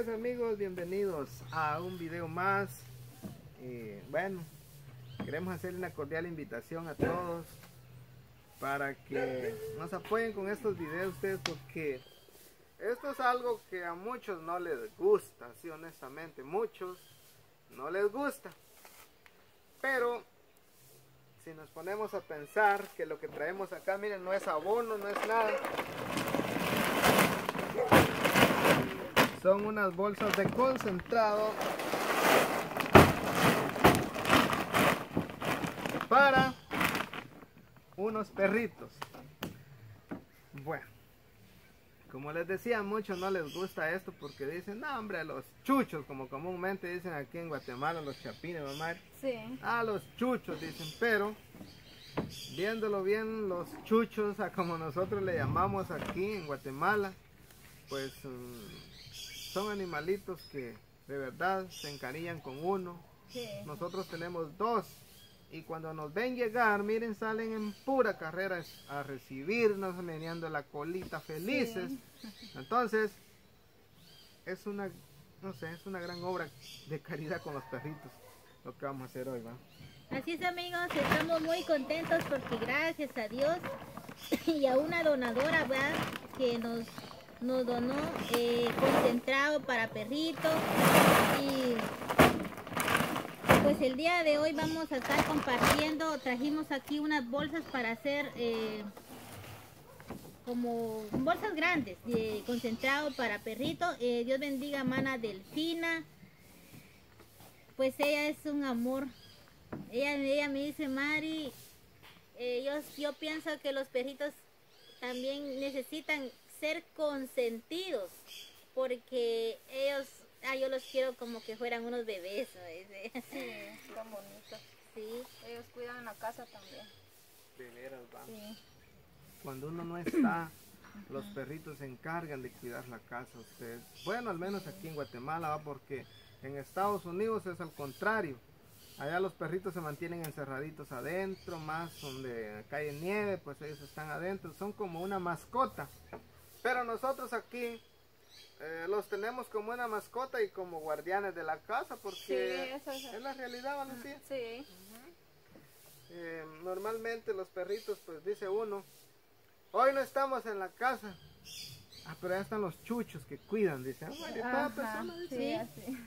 días amigos, bienvenidos a un video más. Bueno, queremos hacer una cordial invitación a todos para que nos apoyen con estos videos ustedes, porque esto es algo que a muchos no les gusta, sí, honestamente, muchos no les gusta. Pero si nos ponemos a pensar que lo que traemos acá, miren, no es abono, no es nada. Son unas bolsas de concentrado para unos perritos. Bueno, como les decía, a muchos no les gusta esto porque dicen, no hombre, los chuchos, como comúnmente dicen aquí en Guatemala, los chapines, mamá. Sí. Ah, los chuchos dicen, pero viéndolo bien, los chuchos, a como nosotros le llamamos aquí en Guatemala, pues son animalitos que de verdad se encariñan con uno. Sí. Nosotros tenemos dos y cuando nos ven llegar, miren, salen en pura carrera a recibirnos, meneando la colita felices. Sí. Entonces es una, no sé, es una gran obra de caridad con los perritos lo que vamos a hacer hoy, ¿va? Así es, amigos, estamos muy contentos porque gracias a Dios y a una donadora, ¿verdad?, que nos donó concentrado para perritos. Y pues el día de hoy vamos a estar compartiendo, trajimos aquí unas bolsas para hacer como bolsas grandes de concentrado para perritos. Dios bendiga a Mana Delfina, pues ella es un amor. Ella me dice, Mari, yo pienso que los perritos también necesitan ser consentidos, porque ellos, yo los quiero como que fueran unos bebés, ¿no? Sí, son bonitos. Sí. Ellos cuidan la casa también. De veras, va. Sí. Cuando uno no está, los perritos se encargan de cuidar la casa ustedes. Bueno, al menos aquí en Guatemala, ¿va? Porque en Estados Unidos es al contrario. Allá los perritos se mantienen encerraditos adentro, más donde cae nieve, pues ellos están adentro, son como una mascota. Pero nosotros aquí los tenemos como una mascota y como guardianes de la casa, porque sí, es la realidad, Valencia. Sí. Normalmente los perritos, pues dice uno, hoy no estamos en la casa. Ah, pero ya están los chuchos que cuidan, dice. Toda persona dice. Sí, así.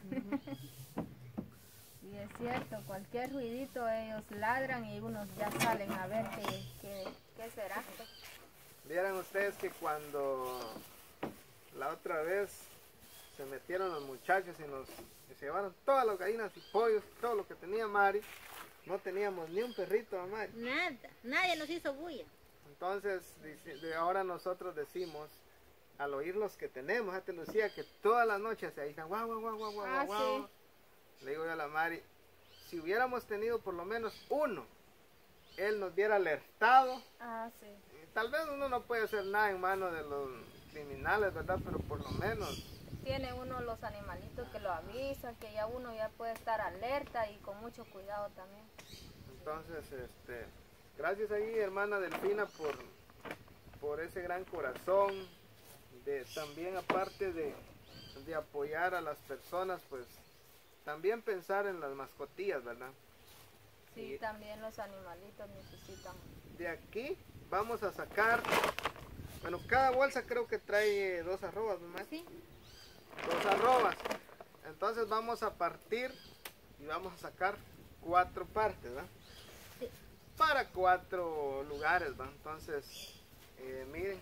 Y es cierto, cualquier ruidito ellos ladran y unos ya salen a ver qué será. Vieran ustedes que cuando la otra vez se metieron los muchachos y se llevaron todas las gallinas y pollos, todo lo que tenía Mari, no teníamos ni un perrito, Mari. Nada, nadie nos hizo bulla. Entonces, de ahora nosotros decimos, al oír los que tenemos, fíjate Lucía, que todas las noches se aíslan, guau, guau, guau, guau, guau, guau. Le digo yo a la Mari, si hubiéramos tenido por lo menos uno, él nos hubiera alertado. Sí. Tal vez uno no puede hacer nada en manos de los criminales, ¿verdad? Pero por lo menos Tiene uno los animalitos que lo avisan, que ya uno ya puede estar alerta y con mucho cuidado también. entonces, gracias ahí, hermana Delfina, por ese gran corazón, de también aparte de apoyar a las personas, pues también pensar en las mascotillas, ¿verdad? Sí, Y también los animalitos necesitan. de aquí vamos a sacar, bueno, cada bolsa creo que trae 2 arrobas, ¿no? Sí. 2 arrobas. Entonces vamos a partir y vamos a sacar 4 partes, ¿verdad? Sí. Para 4 lugares, ¿va? Entonces, miren,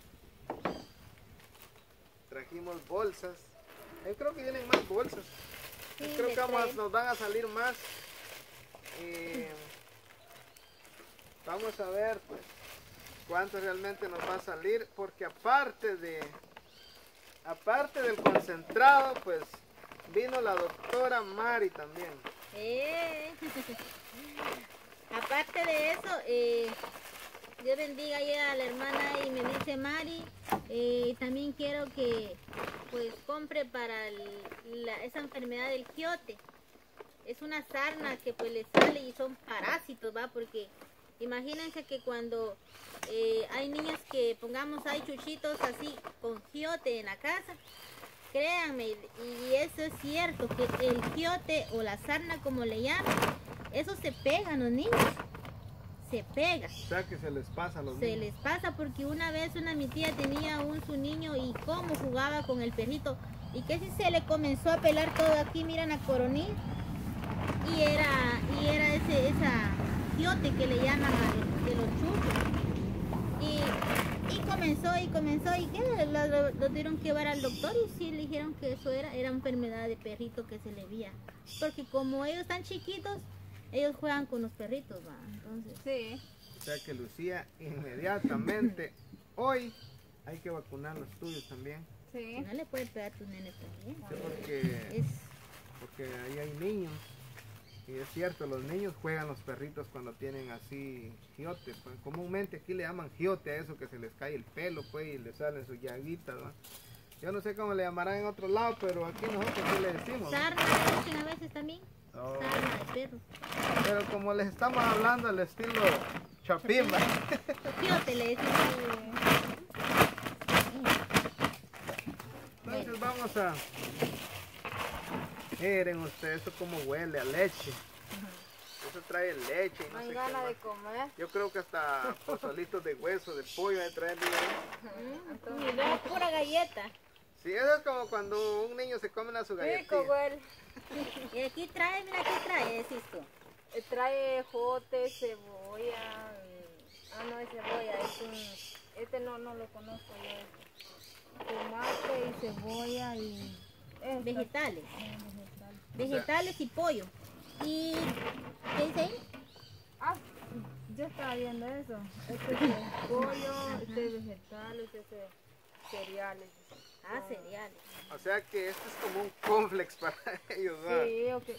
trajimos bolsas. Yo creo que vienen más bolsas. Sí, Yo creo que nos van a salir más. Vamos a ver, pues, cuánto realmente nos va a salir, porque aparte del concentrado, pues, vino la doctora Mari también. Aparte de eso, Dios bendiga a la hermana y me dice, Mari, también quiero que pues compre para esa enfermedad del quiote. Es una sarna que pues le sale y son parásitos, ¿va? Porque imagínense que cuando hay niños que pongamos, hay chuchitos así con quiote en la casa, créanme, y eso es cierto, que el giote o la sarna, como le llaman, eso se pega a los niños. Se pega. O sea que se les pasa a los Se niños. les pasa porque una vez mi tía tenía su niño y cómo jugaba con el perrito. Y que si se le comenzó a pelar todo aquí, miran la coronilla. Y era esa giote que le llaman de los churros. Y comenzó y que lo dieron que llevar al doctor y sí le dijeron que eso era enfermedad de perrito que se le veía. Porque como ellos están chiquitos, ellos juegan con los perritos, ¿va? Entonces, Sí. O sea que Lucía, inmediatamente, hoy hay que vacunar los tuyos también. Sí. no le puedes pegar a tus nenes también. Sí, Es, porque ahí hay niños. Y es cierto, los niños juegan los perritos cuando tienen así giote. Pues. Comúnmente aquí le llaman giote a eso que se les cae el pelo pues, y les salen sus llaguitas. ¿Va? Yo no sé cómo le llamarán en otro lado, pero aquí nosotros sí le decimos. sarna le dicen a veces también. Oh, Sarna de perro. pero como les estamos hablando al estilo chapín, ¿va? Giote le decimos. Entonces vamos a... Miren ustedes, eso como huele a leche. Eso trae leche y no No hay sé qué ganas más. de comer. Yo creo que hasta pozolitos de hueso, de pollo, de traer. Y luego pura galleta. Sí, eso es como cuando un niño se come una su galletita. Rico, güey. Y aquí trae, mira, aquí trae, es esto. Trae jote, cebolla. No es cebolla, es un... Este no lo conozco yo. Tomate y cebolla y... Vegetales. vegetal. Vegetales y pollo. ¿Y qué dice ahí? Ah, yo estaba viendo eso. Este es el pollo, este es vegetales, este es cereales. Ah, cereales. O sea que este es como un complex para ellos, ¿verdad? Sí, ok.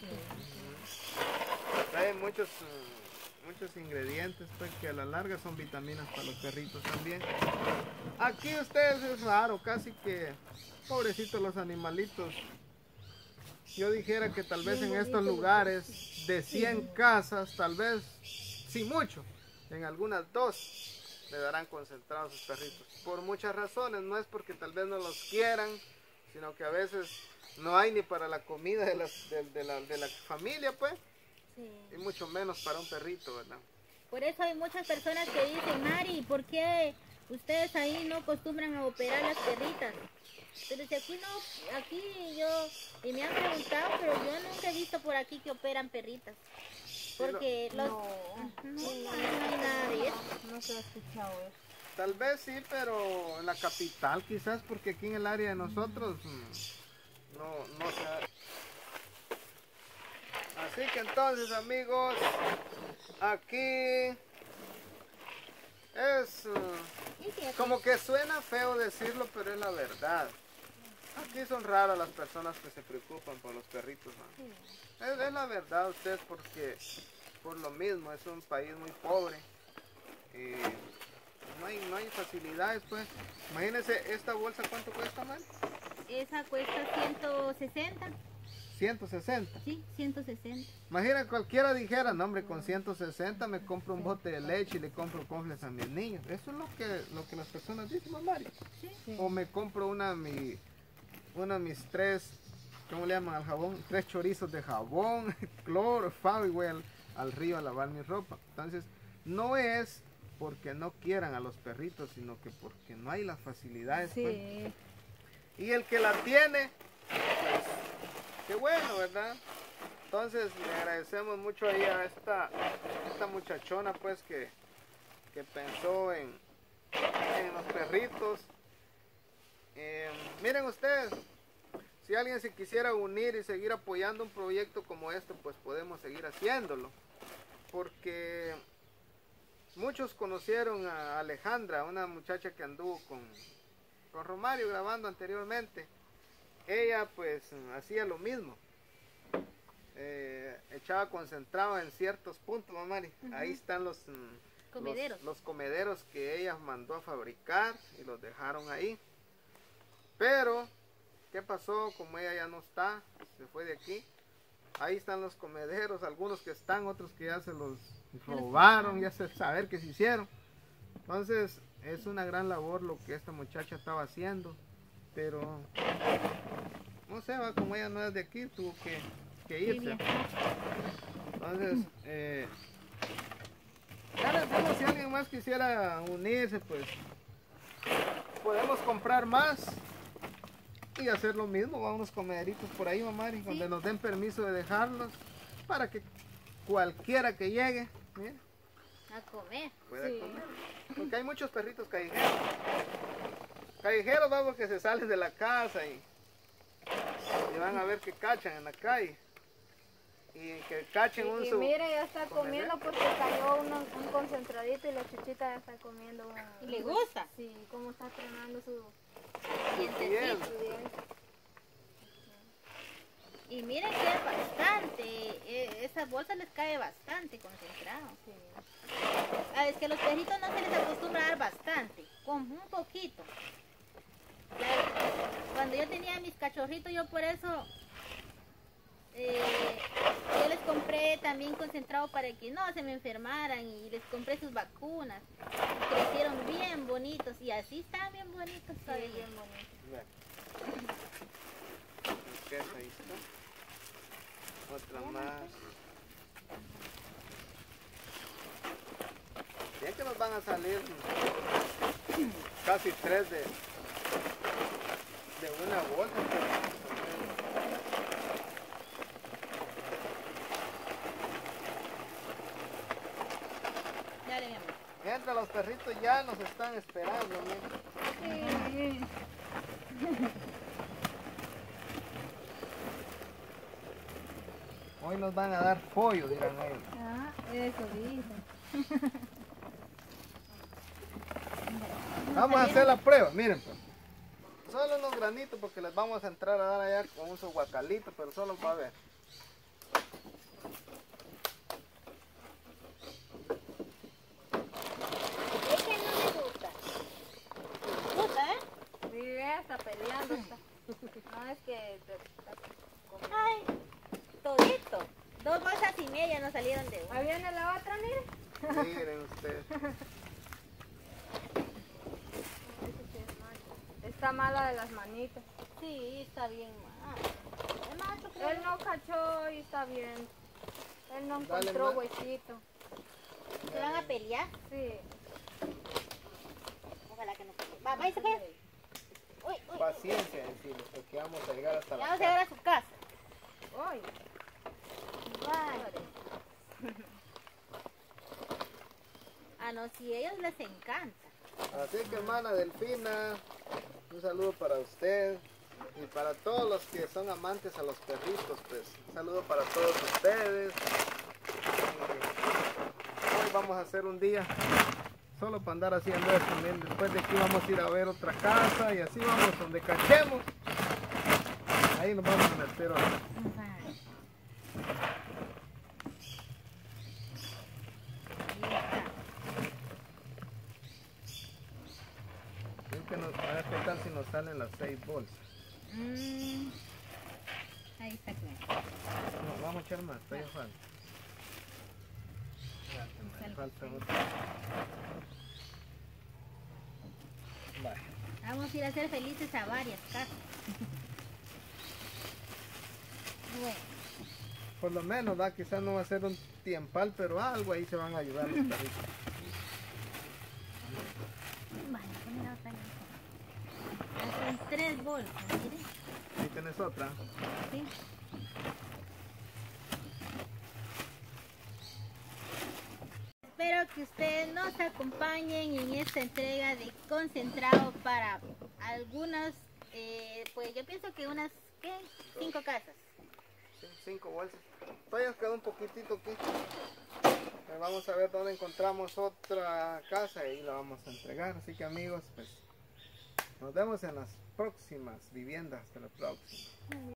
Trae muchos ingredientes pues que a la larga son vitaminas para los perritos también. Aquí ustedes es raro, casi que pobrecitos los animalitos. Yo dijera que tal vez en estos lugares de 100 casas, tal vez, si mucho, en algunas 2 le darán concentrados sus perritos. Por muchas razones, no es porque tal vez no los quieran, sino que a veces no hay ni para la comida de la familia, pues, Sí. y mucho menos para un perrito, ¿verdad? Por eso hay muchas personas que dicen, Mari, ¿por qué ustedes ahí no acostumbran a operar las perritas? Pero si aquí no, aquí y me han preguntado, pero yo nunca he visto por aquí que operan perritas. Porque los... No hay nada de eso. No se ha escuchado eso. Tal vez sí, pero en la capital quizás, porque aquí en el área de nosotros no se ha... Así que entonces, amigos, aquí es como que suena feo decirlo, pero es la verdad. Aquí son raras las personas que se preocupan por los perritos, ¿no? Es la verdad, ustedes, porque por lo mismo es un país muy pobre. No hay facilidades, pues. Imagínense, esta bolsa, ¿cuánto cuesta, man? Esa cuesta 160. 160. Sí, 160. Imagina, cualquiera dijera, no hombre, con 160 me compro un bote de leche y le compro confles a mis niños. Eso es lo que las personas dicen, mamá. Sí. O me compro una de mis 3, ¿cómo le llaman al jabón? 3 chorizos de jabón, cloro, favo, y voy al río a lavar mi ropa. Entonces, no es porque no quieran a los perritos, sino que porque no hay las facilidades. Sí. Pues. Y el que la tiene, pues, qué bueno, ¿verdad? Entonces, le agradecemos mucho ahí a esta muchachona, pues, que pensó en los perritos. Miren ustedes, si alguien se quisiera unir y seguir apoyando un proyecto como este, pues podemos seguir haciéndolo. Porque muchos conocieron a Alejandra, una muchacha que anduvo con Romario grabando anteriormente. Ella pues hacía lo mismo. Echaba concentrado en ciertos puntos, mamá. Ahí están los Comederos. los comederos que ella mandó a fabricar y los dejaron ahí. Pero, ¿qué pasó? Como ella ya no está, se fue de aquí. Ahí están los comederos, algunos que están, otros que ya se los robaron, ya se saber qué se hicieron. Entonces, es una gran labor lo que esta muchacha estaba haciendo. pero no sé, va, como ella no es de aquí, tuvo que Sí, irse. bien. Entonces, ya les digo, si alguien más quisiera unirse, pues podemos comprar más y hacer lo mismo, va, unos comederitos por ahí, mamá, y donde nos den permiso de dejarlos para que cualquiera que llegue, mire, A comer. pueda Sí. comer. Porque hay muchos perritos callejeros. Callejeros, va, porque se salen de la casa y van a ver que cachan en la calle. Y que cachen un Y su... mire, ya está comer. comiendo porque cayó un concentradito y la chuchita ya está comiendo. ¿Y le gusta? Sí, como está tronando su Dientecito. su diente. Y miren que es bastante. Esas bolsas les cae bastante concentrado. Sí. Es que a los perritos no se les acostumbra a dar bastante, con un poquito. Cuando yo tenía mis cachorritos, yo por eso yo les compré también concentrado para que no se me enfermaran y les compré sus vacunas. Y crecieron bien bonitos y así están bien bonitos Sí, todavía. es bien bonito. Vea. Ok, ahí está. Otra más. Bien que nos van a salir casi 3 de una bolsa. Dale, mi amor. Mientras los perritos ya nos están esperando, miren. Hoy nos van a dar pollo, dirán ellos. Ah, eso dijo. Vamos a hacer la prueba, miren pues. Solo unos granitos porque les vamos a entrar a dar allá con un su guacalito, pero solo para ver. Es que no me gusta. ¿Gusta, eh? Mire, está peleando. No es que está comiendo. Ay, todito. 2 bolsas y media nos salieron de una. Ahí viene la otra, mire. Miren ustedes. Está mala de las manitas. Sí, está bien mal. Es macho, creo. Él no cachó y está bien. Él no Dale, encontró ma. huesito. ¿Se van a pelear? Sí. Ojalá que no peleen. Va, váyase pues. Uy, uy. Paciencia, decirles, porque vamos a llegar hasta Ya la vamos a llegar casa. a su casa. Uy. Vale. Ah, no, si a ellos les encanta. Así que hermana Delfina, un saludo para usted y para todos los que son amantes a los perritos, pues un saludo para todos ustedes. Hoy vamos a hacer un día solo para andar haciendo esto. Miren, después de aquí vamos a ir a ver otra casa y así vamos donde cachemos. Ahí nos vamos a meter hoy. Vale. Ahí está. Es que nos, a ver qué tal si nos salen las 6 bolsas. Ahí está claro. No, vamos a echar más, todavía falta. Me falta otra. Vale. Vamos a ir a ser felices a varias casas. Bueno, Por lo menos, ¿va? Quizás no va a ser un tiempal, pero algo ahí se van a ayudar los perritos. vale, poner la otra. Son 3 bolsas, miren. Ahí tenés otra. ¿Sí? Espero que ustedes nos acompañen en esta entrega de concentrado para algunas, pues yo pienso que unas, ¿qué? 5 casas. 5 bolsas. Todavía quedó un poquitito aquí. Vamos a ver dónde encontramos otra casa y la vamos a entregar. Así que amigos, pues nos vemos en las próximas viviendas. Hasta la próxima.